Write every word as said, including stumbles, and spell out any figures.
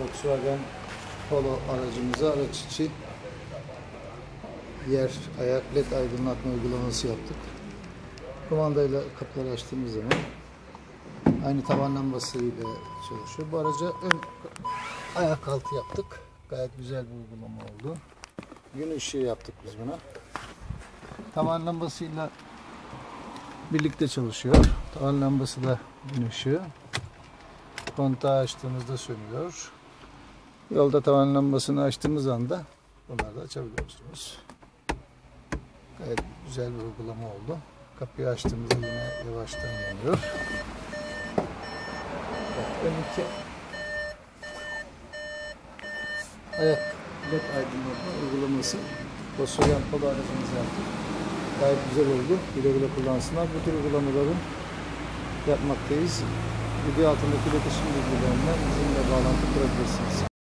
Volkswagen Polo aracımıza araç içi yer, ayak led aydınlatma uygulaması yaptık. Kumandayla kapıları açtığımız zaman aynı tavan lambasıyla çalışıyor. Bu araca ön ayak altı yaptık. Gayet güzel bir uygulama oldu. Gün ışığı yaptık biz buna. Tavan lambasıyla birlikte çalışıyor. Tavan lambası da gün ışığı. Kontağı açtığımızda sönüyor. Yolda tavan lambasını açtığımız anda bunları da açabiliyorsunuz. Gayet güzel bir uygulama oldu. Kapıyı açtığımızda yine yavaştan yanıyor. Ön iki ayak led aydınlatma uygulaması Volkswagen Polo aracımıza yaptık. Gayet güzel oldu. Güle güle kullansınlar. Bu tür uygulamaları yapmaktayız. Video altındaki iletişim bilgilerinden bizimle bağlantı kurabilirsiniz.